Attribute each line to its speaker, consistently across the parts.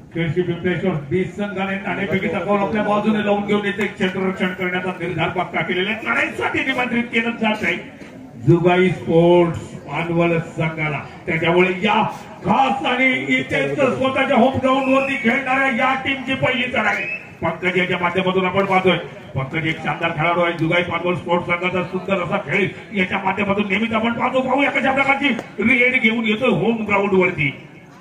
Speaker 1: केळशी पिंपळेश्वर 20 संघाने नाणेफेकी दाखवून आपल्या बाजूने लावून घेऊन येथे क्षेत्ररक्षण करण्याचा निर्धार पक्का केलेला आहे. लढाईसाठी निमंत्रित केलं जात आहे जुगाई स्पोर्ट्स पानवल संघाला. त्याच्यामुळे या खास आणि इथे स्वतःच्या होम ग्राउंड वरती खेळणाऱ्या या टीमची पहिली चढाई पंकज याच्या माध्यमातून आपण पाहतोय. पंकज एक शानदार खेळाडू आहे. जुगाई पानवल स्पोर्ट्स संघाचा सुंदर असा खेळ याच्या माध्यमातून नेहमीच आपण पाहतो. पाहूया कशा प्रकारची रेड घेऊन येतोय होम ग्राउंड वरती.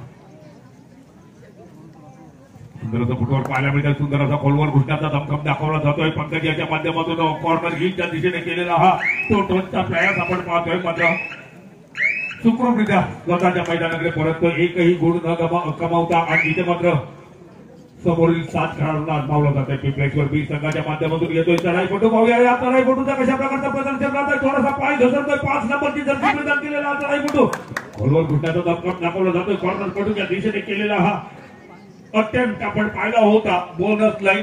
Speaker 1: सुंदर असा फुटबॉल पाहायला मिळतं. सुंदर असा खोलवर घुसण्याचा दमखम दाखवला जातोय. पंकज याच्या माध्यमातून कॉर्नर हिटच्या दिशेने केलेला हा तो टोचचा प्रयास आपण पाहतोय. मात्र सुखरूपरित्या स्वतःच्या मैदानाकडे परततो. एकही गुण न कमावता आणि इथे मात्र समोरील 7 खेळाडूंना आजमावलं जात आहे. पिंपळेश्वर बी संघाच्या माध्यमातून येतोय चढाईपटू. पाहूया या चढाईपटूचा कशा प्रकारचा प्रदर्शन राहतोय. थोडासा पाय घसरतोय. 5 नंबरची जर्सी प्रदान केलेला चढाईपटू खोलवर घुसण्याचा दमखम दाखवला जातोय. कॉर्नर पटूच्या दिशेने केलेला हा अटेम्प्ट आपण पाहिला होता. बोनस लाईन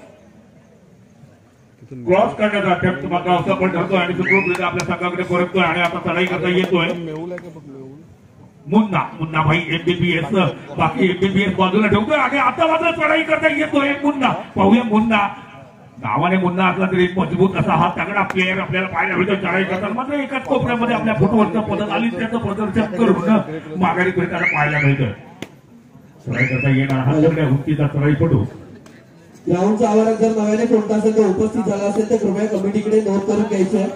Speaker 1: क्रॉस करण्याचा अटेम्प्ट मात्र असं पण ठरतोय आणि सुखरूपरित्या आपल्या संघाकडे परततोय आणि आता चढाई करता येतोय. मुन्ना भाई एमबीबीएस बाकी एमबीबीएस बाजूला ठेवतोय आणि आता मात्र चढाई करता येतोय मुन्ना. पाहूया मुन्ना नावाने मुन्ना असला तरी मजबूत असा हा तगडा प्लेअर आपल्याला पाहायला मिळतो. चढाई करताना मात्र एकाच कोपऱ्यामध्ये आपल्या फुटवरचं पदक आली त्याचं प्रदर्शन करून माघारी करताना पाहायला मिळतं. चढाई करता येणार हा सगळ्या हुक्कीचा चढाईपटू.
Speaker 2: ग्राउंडचा आवारात जर नव्याने कोणता असेल तर उपस्थित झाला असेल तर कृपया कमिटीकडे नोंद करून घ्यायचं आहे.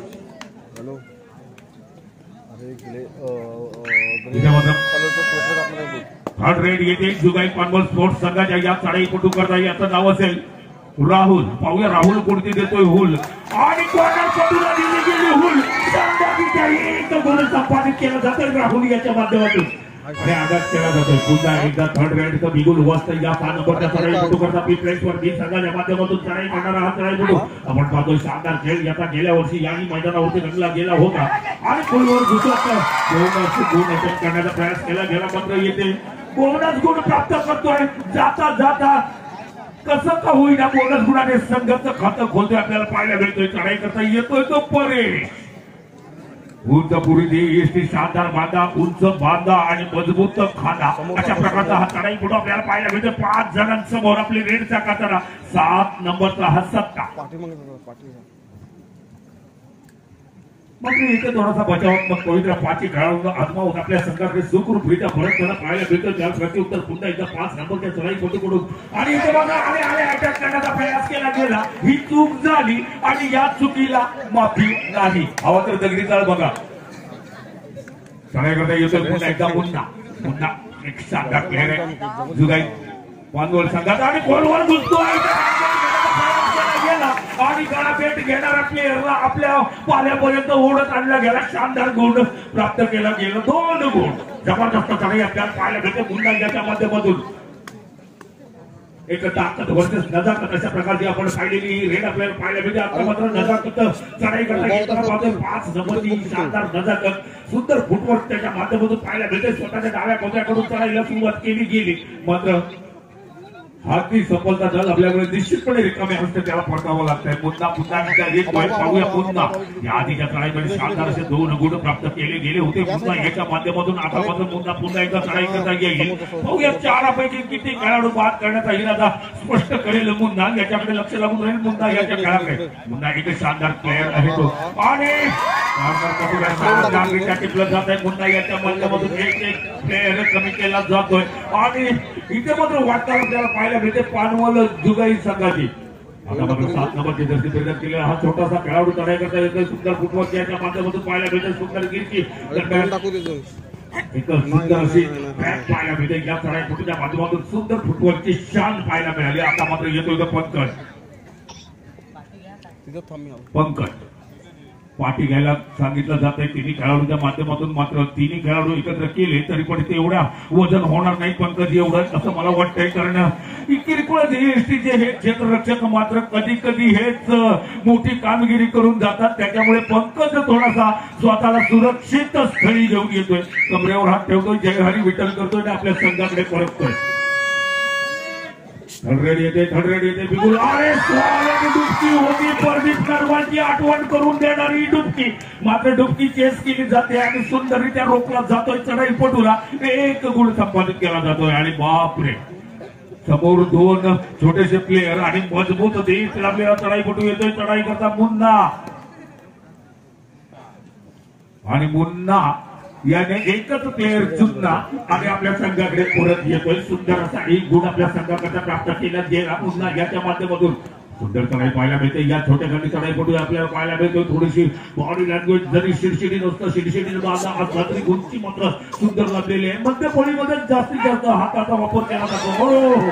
Speaker 1: थर्ड रेड येते जुगाई पानवल स्पोर्ट्स संघाच्या या चढाईपटू करता याचं नाव असेल राहुल. पाहूया राहुल कोणती देतोय हुल आणि कॉर्नर पटूला दिली गेली हुल. एक गोल संपादित केलं जातं राहुल याच्या माध्यमातून आणि आघात केला जातोय. पुन्हा एकदा थर्ड रेडचं बिगुल वाजतं. या 6 नंबरच्या चढाईपटू करता पिंपळेश्वर बी संघाच्या माध्यमातून चढाई करणारा हा चढाईपटू आपण पाहतोय. शानदार खेळ याचा गेल्या वर्षी याही मैदानावरती रंगला गेला होता आणि खोलवर घुसत गुण करण्याचा प्रयास केला गेला. मात्र येते बोनस गुण प्राप्त करतोय. जाता जाता कसं का होईना बोनस गुणाने संघाचं खातं खोलतोय आपल्याला पाहायला मिळतोय. चढाई करता येतोय तो परेश उंच पुरी एसटी शानदार बांधा उंच बांधा आणि मजबूत खांदा अशा प्रकारचा हा चढाईपटू आपल्याला पाहायला मिळतोय. 5 जणांसमोर आपली रेडचा कातारा 7 नंबरचा हा सत्ता. मग इथे थोडासा बचावात्मक पवित्र 5 खेळाडूंना आजमावून आपल्या संघाकडे सुखरूपरित्या परतताना पाहायला मिळतं. त्या प्रत्युत्तर पुन्हा एकदा 5 नंबरच्या चढाईपटूकडून आणि इथे बघा आले अटॅक करण्याचा प्रयास केला गेला. ही चूक झाली आणि या चुकीला माफी नाही. हवा तर दगडी चाळ बघा. चढाई करता येतोय पुन्हा एकदा पुन्हा एक शानदार प्लेअर आहे जुगाई पानवल संघाचा आणि गोलवर घुसतोय आणि गळाभेट घेणारा प्लेअरला आपल्या पाल्यापर्यंत ओढत आणला गेला. शानदार गुण प्राप्त केला गेला. 2 गुण जबरदस्त चढाई आपल्याला पाहायला मिळते. पुन्हा याच्या माध्यमातून एक ताकद वर्सेस नजाकत अशा प्रकारची आपण पाहिलेली रेड आपल्याला पाहायला मिळते. आता मात्र नजाकत चढाई करता येताना 5 नंबरची शानदार नजाकत सुंदर फुटवर्क त्याच्या माध्यमातून पाहायला मिळते. स्वतःच्या डाव्या कोपऱ्याकडून चढाईला सुरुवात केली गेली मात्र हाती सफलता जल आपल्याकडे निश्चितपणे रिकामे असते त्याला परतावं लागतंय. पुन्हा पाहूया पुन्हा या आधीच्या चढाईमध्ये शानदार असे 2 गुण प्राप्त केले गेले होते. पुन्हा याच्या माध्यमातून आता मात्र पुन्हा एकदा चढाई करता येईल. पाहूया 4 पैकी किती खेळाडू बाद करण्याचा इरादा स्पष्ट करेल मुन्ना. याच्याकडे लक्ष लागून राहील मुन्ना याच्या खेळाकडे. पुन्हा एक शानदार प्लेअर आहे तो आणि टिपलं जात आहे. पुन्हा याच्या माध्यमातून एक प्लेअर कमी केला जातोय आणि इथे मात्र वाटतं आपल्याला पाहायला मिळते पानवल जुगाई संघाची. आता मात्र 7 नंबरची जर्सी परिधान केलेला हा छोटासा खेळाडू चढाई करता येतोय. सुंदर फुटवर्क याच्या माध्यमातून पाहायला मिळते. सुंदर गिरकी एक सुंदर अशी बॅट पाहायला मिळते. या चढाईपटूच्या माध्यमातून सुंदर फुटवर्कची शान पाहायला मिळाली. आता मात्र येतोय पंकज पाठी घ्यायला सांगितलं जात आहे. 3 खेळाडूच्या माध्यमातून मात्र 3 खेळाडू एकत्र केले तरी पण ते एवढ्या वजन होणार नाही पंकज एवढं असं मला वाटतंय. कारण किरकोळ एसटीचे हे क्षेत्ररक्षक मात्र कधी कधी हेच मोठी कामगिरी करून जातात. त्याच्यामुळे पंकज थोडासा स्वतःला सुरक्षित स्थळी घेऊन येतोय. कमरेवर हात ठेवतोय. जय हरी विठ्ठल करतोय आणि आपल्या संघाकडे परततोय. थर्ड रेड येते बिलकुल. अरे डुबकी होती. परदीप नरवालची आठवण करून देणारी डुबकी मात्र डुबकी चेस केली जाते आणि सुंदररित्या रोखला जातोय. चढाईपटूला 1 गुण संपादित केला जातोय आणि बापरे समोर दोन छोटेसे प्लेयर आणि मजबूत देश आपल्याला चढाईपटू येतोय. चढाई करता मुन्ना आणि मुन्ना याने एकच प्लेयर चुनला आणि आपल्या संघाकडे परत येतोय. सुंदर असा एक गुण आपल्या संघाकडे प्राप्त केला गेला मुन्ना याच्या माध्यमातून. सुंदर चढाई पाहायला मिळते. या छोट्या खाली चढाईपटू आपल्याला पाहायला मिळतोय. थोडीशी बॉडी लँग्वेज जरी शिडशिडी नसतं, शिडशिडी तरी उंची मात्र सुंदर लागलेली आहे. मध्यपळीमध्ये जास्तीत जास्त हाताचा वापर केला जातो.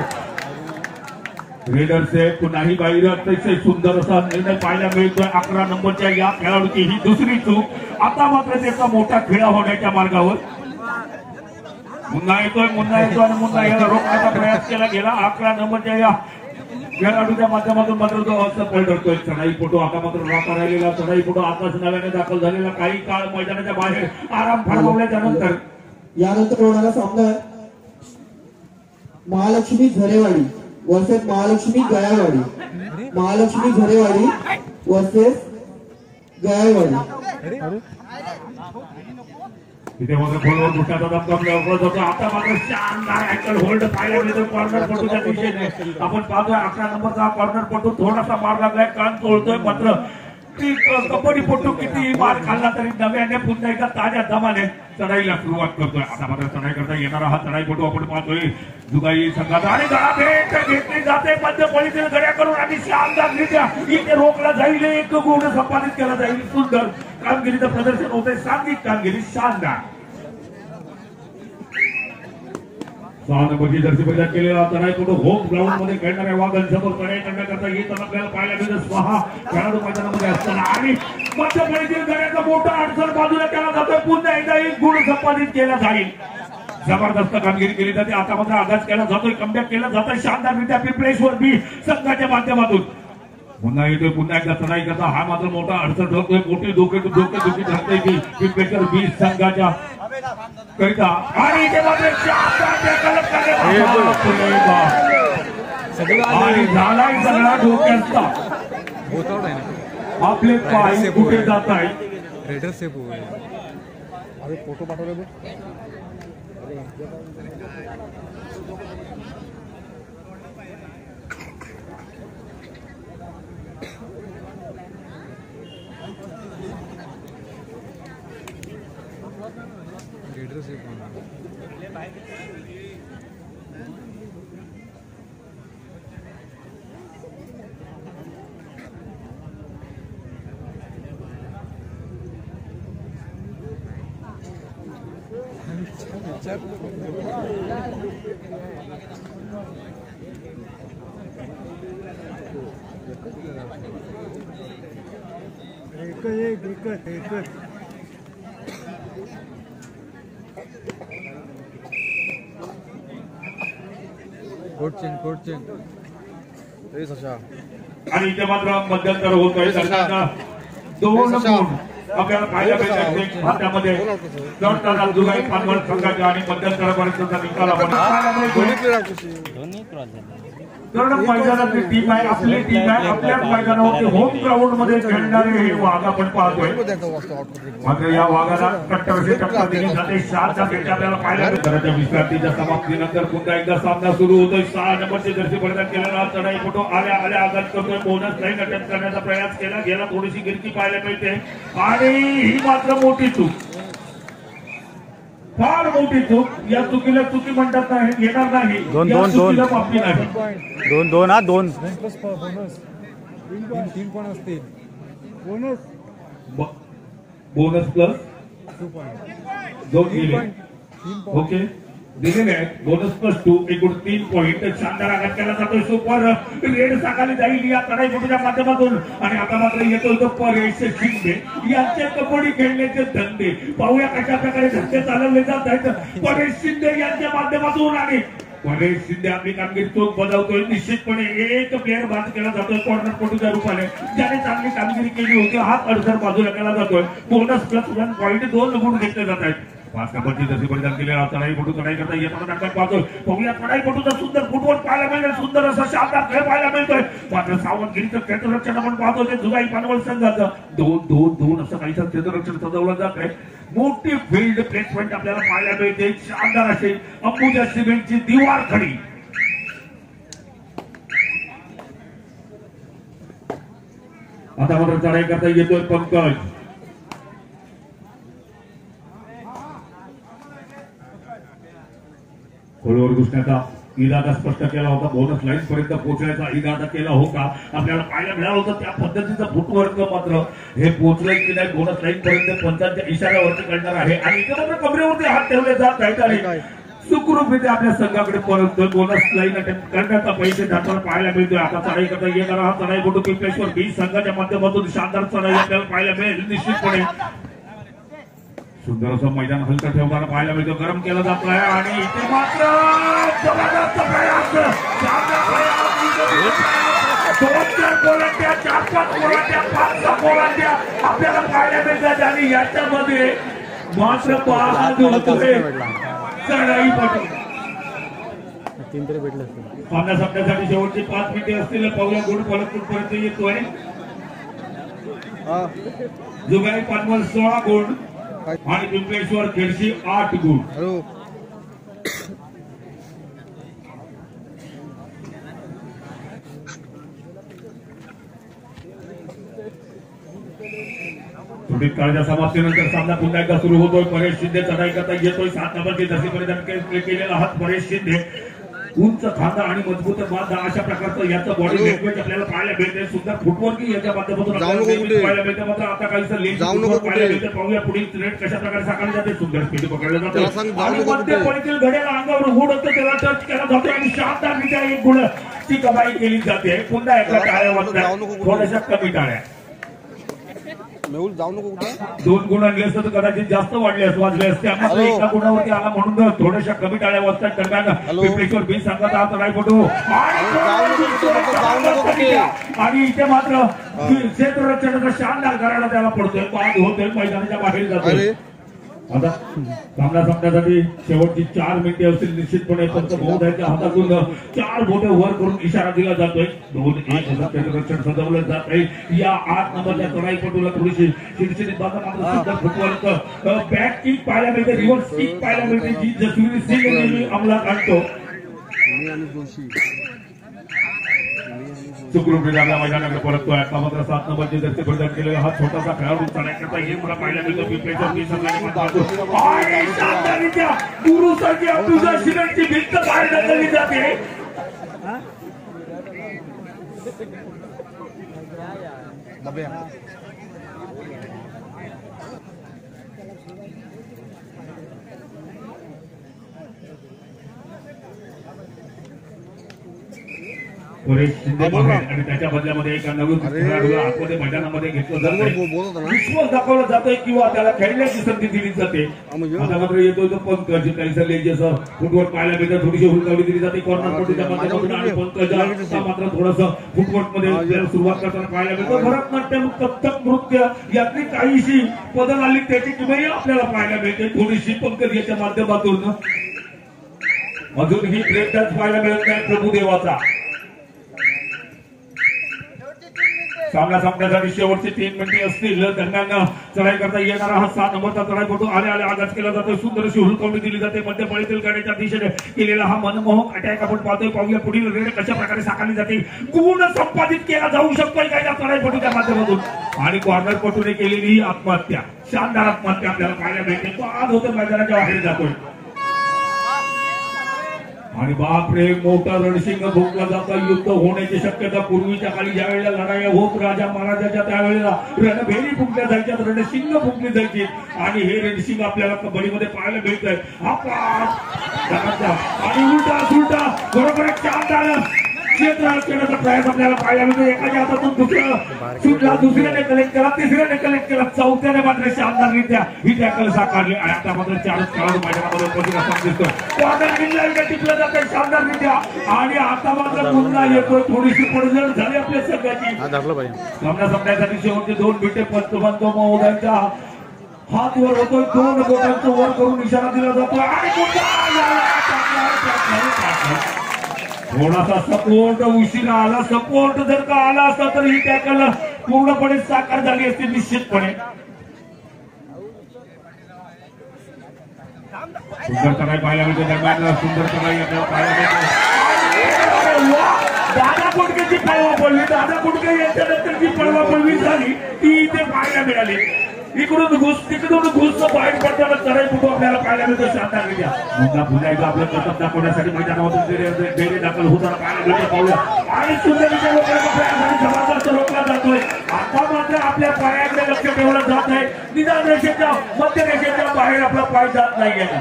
Speaker 1: रेडरचे पुन्हाही बाहेर अतिशय सुंदर असा निर्णय पाहायला मिळतोय. 11 नंबरच्या या खेळाडूची ही दुसरी चूक. आता मात्र त्याचा मोठा खेळा होण्याच्या मार्गावर. मुन्ना येतोय आणि मुन्ना याला रोखण्याचा प्रयास केला गेला. 11 नंबरच्या या खेळाडूच्या माध्यमातून मात्र तो असं पलटतोय. चढाईपटू आता मात्र राखा राहिलेला चढाईपटू आकाश नव्याने दाखल झालेला. काही काळ मैदानाच्या बाहेर आराम फडकवल्याच्या नंतर
Speaker 2: यानंतर होणारा सामना महालक्ष्मी झरेवाडी वर्सेस महालक्ष्मी गयावाडी. महालक्ष्मी झरेवाडी वर्सेस गयावाडी.
Speaker 1: तिथे मात्र खोलवर बुटाचा धबधबा आता मात्र शानदार अँकल होल्ड पाहायला मिळतो कॉर्नर पटूच्या दिशेने. आपण पाहतोय 11 नंबरचा कॉर्नर पटू थोडासा मार लागलाय, कान चोळतोय. मात्र कबड्डी पटू किती मार खाल्ला तरी नव्याने पुन्हा एकदा ताज्या दमाने चढाईला सुरुवात करतोय. आता मात्र चढाई करता येणारा हा चढाईपटू आपण पाहतोय जुगाई संघाचा आणि गळाभेट घेतली जाते मध्यपळीतील गड्या करून आणि शानदाररित्या इथे रोखला जाईल. एक गुण संपादित केला जाईल. सुंदर कामगिरीचं प्रदर्शन होते. सांघिक कामगिरी शानदार. 6 नंबरची जर्सी परिधान केलेला चढाईपटू होम ग्राउंड मध्ये खेळणाऱ्या वाघांसमोर चढाई करण्याकरता येताना आपल्याला पाहायला मिळतं. 6 खेळाडू मैदानामध्ये असताना आणि मध्यपळीतील गड्याचा मोठा अडचण बाजूला केला जातोय. पुन्हा एकदा एक गुण संपादित केला जाईल. जबरदस्त कामगिरी केली जाते. आता मात्र आघात केला जातोय, कमबॅक केला जातोय शानदाररित्या पिंपळेश्वर बी संघाच्या माध्यमातून. पुन्हा येतोय पुन्हा एकदा चढाई करता हा मात्र मोठा अडचण ठरतोय. मोठी डोकेदुखी ठरतोय की पिंपळेश्वर बी संघाच्या करिता आणि इथे मात्र आणि झालाय सगळा डोक्याचा. आपले पाय कुठे जात आहेत.
Speaker 3: रेडर से अरे फोटो पाठवले बघ. रेडर से एकच कोट चेन
Speaker 1: आणि इथे मात्र मध्यंतर होत आहे. दोन गुण आपल्याला पाहायला मिळतात. भारतामध्ये जडताना जुगाई पानवड संघाच्या आणि मध्यंतरापर्यंतचा निकाल आपण मैदानातली टीम आहे. आपली टीम आहे. आपल्याच मैदानावरती होम ग्राउंड मध्ये खेळणारे हे वाघ आपण पाहतोय. मात्र या वाघाला कट्टरशी टक्कर दिली जाते. 7 आपल्याला पाहायला मिळतात. विश्रांतीच्या समाप्तीनंतर पुन्हा एकदा सामना सुरू होतोय. 6 नंबरची जर्सी परिधान केलेला चढाईपटू आल्या आघात करतोय. बोनस लाईन अटेम्प्ट करण्याचा प्रयास केला गेला. थोडीशी गिरकी पाहायला मिळते आणि ही मात्र मोठी चूक, फार मोठी चूक. या चुकीला चुकी म्हणतात नाही, येणार नाही.
Speaker 3: दोन
Speaker 1: माफी नाही.
Speaker 3: 2 हा 2 प्लस बोनस 3 पण असतील.
Speaker 1: बोनस प्लस 2 गेले. ओके दिलेले आहेत. बोनस प्लस 2 एकूण 3 पॉईंट. शानदार आघात केला जातोय. सुपर रेड साकाली जाईल या चढाईपटूच्या माध्यमातून. आणि आता मात्र येतोय तो परेश शिंदे यांचे कबड्डी खेळण्याचे धंदे. पाहूया कशा प्रकारे धंदे चालवले जात आहेत परेश शिंदे यांच्या माध्यमातून. आणि परेश शिंदे आपली कामगिरी चोख बजावतोय. निश्चितपणे एक प्लेअर बाद केला जातोय कॉर्नर पटूच्या रूपाने. ज्याने चांगली कामगिरी केली होती हात अडसर बाजूला केला जातोय. बोनस प्लस 1 पॉईंट 2 गुण घेतले जात आहेत. 5 नंबरची जशी परिधान केलेला चढाईपटू चढाई करता येताना आपण पाहतोय. पाहूया चढाईपटूचा सुंदर फुटबॉल पाहायला मिळेल. सुंदर असा शानदार खेळ पाहायला मिळतोय. मात्र सावधगिरीचं क्षेत्ररक्षण आपण पाहतो ते जुगाई पानवड संघाचं 2-2-2 असं काहीसं क्षेत्ररक्षण सजवलं जात आहे. मोठी फील्ड प्लेसमेंट आपल्याला पाहायला मिळते. शानदार असे अंबुजा सिमेंटची दिवार खडी आता मात्र चढाई करता येतोय पंकज. खोलवर घुसण्याचा इरादा स्पष्ट केला होता. बोनस लाईन पर्यंत पोहोचण्याचा इरादा केला होता. आपल्याला पाहायला मिळालं होतं त्या पद्धतीचं फुटवर्क मात्र हे पोहोचलंय की नाही बोनस लाईन पर्यंत पंचांच्या इशाऱ्यावरती करणार आहे. आणि इथे मात्र कमरेवरती हात ठेवले जात आहेत आणि सुखरूपरित्या आपल्या संघाकडे परत बोनस लाईन अटेम्प्ट करण्याचा पैसे जाताना पाहायला मिळतोय. आता चढाई करता येणारा हा चढाईपटू पिंपळेश्वर बी संघाच्या माध्यमातून शानदार चढाई आपल्याला पाहायला मिळेल निश्चितपणे. सुंदर असं मैदान हलकं ठेवताना पाहायला मिळतं. गरम केलं जात आहे आणि इथे मात्र जबरदस्त प्रयास, दोन-चार गोलंड्या, 4-5 गोलंड्या, 5-6 गोलंड्या आपल्याला पाहायला मिळतात आणि याच्यामध्ये मात्र पाहत होतोय चढाईपटू.
Speaker 3: 3 तरी भेटले
Speaker 1: सामना संपण्यासाठी शेवटची 5 मिनिटे असतील. पाहूया गुण फलक कुठपर्यंत येतोय. जुगाई पानवल 16 गुण आणि पिंपळेश्वर खेडशी 8 गुण. थोडी काळच्या समाप्तीनंतर सामना पुन्हा एकदा सुरू होतोय. परेश शिंदे चढाई करता येतोय. 7 नंबरची जर्सी परिधान केलेला हात परेश शिंदे. उंच खांदा आणि मजबूत बांधा अशा प्रकारचं याचं बॉडी लँग्वेज आपल्याला पाहायला मिळते. सुंदर फुटवर्क याच्या माध्यमातून पाहायला मिळते. मात्र आता काहीसं लेट पाहायला मिळते. पाहूया पुढील रेट कशा प्रकारे साकारली जाते. सुंदर स्पीड पकडलं जातं आणि मध्य पडीतील घड्याला अंगावर हुड होतं त्याला टच केला जातो आणि शानदाररित्या एक गुणाची कमाई केली जाते. पुन्हा एका टाळ्या वाजतात, थोड्याशा कमी टाळ्या.
Speaker 3: जाऊ नको कुठं.
Speaker 1: 2 गुण आणले असते तर कदाचित जास्त वाढले असते. आम्हाला एका गुणावरती आला म्हणून थोड्याशा कमी टाळ्या वाजतात. दरम्यान पिंपळेश्वर बी सांगत हा चढाईपटू आणि इथे मात्र क्षेत्ररक्षणाचा शानदार करायला त्याला पडतोय. बाद होतोय, मैदानाच्या बाहेर जातोय. आता सामना संपण्यासाठी शेवटची 4 मिनिटे असतील निश्चितपणे. फक्त बहुधाच्या हातातून 4 बोटे वर करून इशारा दिला जातोय. 2-1 क्षेत्ररक्षण सजवलं जात आहे. या 8 नंबरच्या चढाईपटूला थोडीशी शिडशिडीत बाधा मात्र सुंदर फुटवर्क, बॅक किक पाहायला मिळते, रिव्हर्स किक पाहायला मिळते जी जसवीर सिंग अंमलात आणतो. सुखरूपरित्या मैदानाकडे परततोय. आता मात्र 7 नंबरची जर्सी परिधान केलेला हा छोटासा खेळाडू चढाईकरता हे मला पाहायला मिळतं. पिंपळेश्वर पुरुषाची अब्दुल्ला शिरंची भिंत बाहेर ढकलली जाते. परेश शिंदे बाहेर आणि त्याच्या बदल्यामध्ये एका नवीन खेळाडूला आतमध्ये मैदानामध्ये घेतलं जातं. विश्वास दाखवला जातोय किंवा त्याला खेळण्याची संधी दिली जाते. आता मात्र येतोय तो पंकज. काहीसं लेजी असं फुटवर्क पाहायला मिळतं. थोडीशी हुलकावली दिली जाते कॉर्नर पट्टीच्या माध्यमातून आणि पंकज मात्र थोडंसं फुटवर्क मध्ये आपल्याला सुरुवात करताना पाहायला मिळतं. भरतनाट्यम, कथ्थक नृत्य यातली काहीशी बदल आली त्याची किंमत आपल्याला पाहायला मिळते. थोडीशी पंकज याच्या माध्यमातून अजूनही ब्रेक डान्स पाहायला मिळत नाही प्रभुदेवाचा. सामना संपण्यासाठी शेवटचे 3 मिनिटे असतील. दरम्यान चढाई करता येणारा हा 7 नंबरचा चढाईपटू आले आगाज केला जातो. सुंदर अशी हुलकावणी दिली जाते. मध्य पळीतील गाड्याच्या दिशेने केलेला हा मनमोहक अटॅक आपण पाहतोय. पाहूया पुढील रेड कशा प्रकारे साकारली जाते. गुण संपादित केला जाऊ शकतोय का या चढाईपटूच्या माध्यमातून. आणि कॉर्नर पटूने केलेली ही आत्महत्या, शानदार आत्महत्या आपल्याला पाहायला मिळते. बाद होतं, मैदानाच्या बाहेर जातोय. आणि बापरे, मोठा रणसिंग भोगला जाता. युद्ध होण्याची शक्यता पूर्वीच्या काळी ज्या वेळेला लढाया होत राजा महाराजाच्या त्यावेळेला रणभेरी फुंकल्या जायच्या, रणसिंग फुंकली जायची. आणि हे रणसिंग आपल्याला कबड्डीमध्ये पाहायला मिळतंय. आणि उलटा सुलटा बरोबर एक शानदार क्षेत्ररक्षणाचा प्रयास आपल्याला पाहायला मिळतो. एकाच्या हातातून दुसरं सुटला, दुसऱ्याने कलेक्ट केला, तिसऱ्याने कलेक्ट केला, चौथ्याने मात्र शानदाररित्या ही टॅकल साकारली. आणि आता मात्र 4 खेळाडू मैदानामध्ये उपस्थित असताना दिसतोय. कॉर्नर किल्ला टिपलं जातं शानदाररित्या. आणि आता मात्र पुन्हा येतोय. थोडीशी पडझड झाली आपल्या संघाची. सामना संपण्यासाठी शेवटचे 2 मिनिटे. पंतप्रधान महोदयांच्या हात वर होतोय. 2 बोटांचं वर करून इशारा दिला जातोय. आणि थोडासा सपोर्ट उशिरा आला. सपोर्ट जर का आला असता तर ही टॅकल पूर्णपणे साकार झाली असती निश्चितपणे. सुंदर चढाई पाहायला मिळते. दरम्यान सुंदर चढाई आपल्याला पाहायला मिळते. दादा कुटकेची पळवा पडली. दादा कुटके यांच्यानंतरची पळवा पडली. ती इथे पाहायला मिळाली. इकडून घुस तिकडून घुस बाहेर पडताना चढाईपटू आपल्याला पाहायला मिळतो शांतारित्या. पुन्हा एकदा आपलं कर्तव्य दाखवण्यासाठी मैदानामधून बेरे दाखल होताना पाहायला मिळतं पाहूया. आणि सुंदरीच्या लोकांना जबरदस्त रोखला जातोय. आता मात्र आपल्या पायाकडे लक्ष ठेवलं जात आहे. निदान रेषेच्या मध्य रेषेच्या बाहेर आपला पाय जात नाही आहे.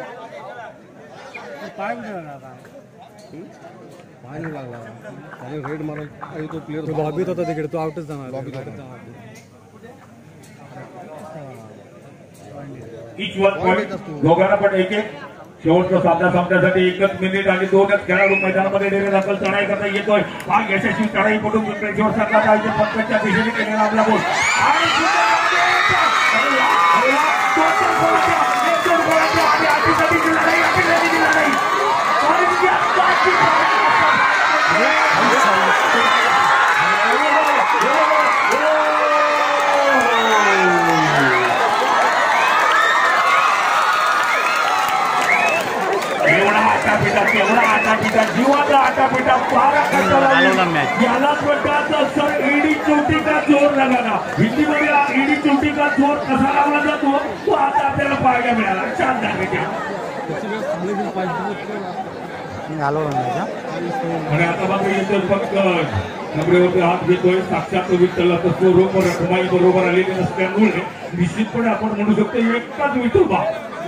Speaker 3: रेड मारा तो प्लेअर लॉबीत होता तिकडे तो आउटच जाणार.
Speaker 1: इच वन पॉइंट दोघांना पण एक एक. शेवटचा सामना संपण्यासाठी 1 मिनिट आणि 2 खेळाडू मैदानामध्ये डेरे दाखल चढाई करता येतोय. हा यशस्वी चढाई पटून शेवट साधला पाहिजे. पंकजच्या दिशेने केलेला आपला गोल जीवाचा आटापिटा पारा यालाच म्हणतात सर ईडी चोटी का जोर लगाना. हिंदीमध्ये ईडी चोटी का जोर कसा लावला जातो तो आता आपल्याला पाहायला मिळाला. शानदार आणि आता मात्र येतो फक्त नबरेवरती हात घेतोय. साक्षात विठ्ठल तसं रोप रखमाई बरोबर आलेली नसल्यामुळे निश्चितपणे आपण म्हणू शकतो एकटाच विठोबा.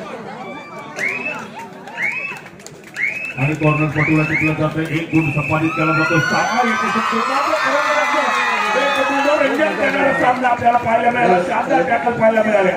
Speaker 1: आणि कॉर्नर पटूला टिकलं जातं. 1 गुण संपादित केला जातो. सामना आपल्याला पाहायला मिळाला. शानदार टॅकल पाहायला मिळाले.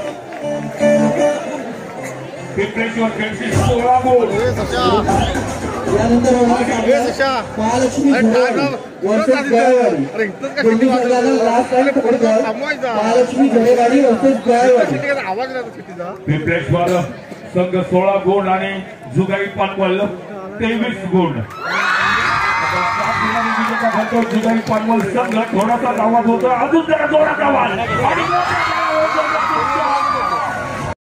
Speaker 1: पिंपळेश्वर फेन्सिंग 16 गोल.
Speaker 2: यानंतर महालक्ष्मी वर्सेस गायवाडी. दोन्ही संघांना लास्ट टाइम ठोकतात. महालक्ष्मी घोडेगाडी वर्सेस गायवाडी.
Speaker 1: पिंपळेश्वर संघ 16 गुण आणि जुगाई पानवल 23 गुण. जुगाई पानवल संघ थोडासा आवाज होतो. अजून जरा जोरात आवाज.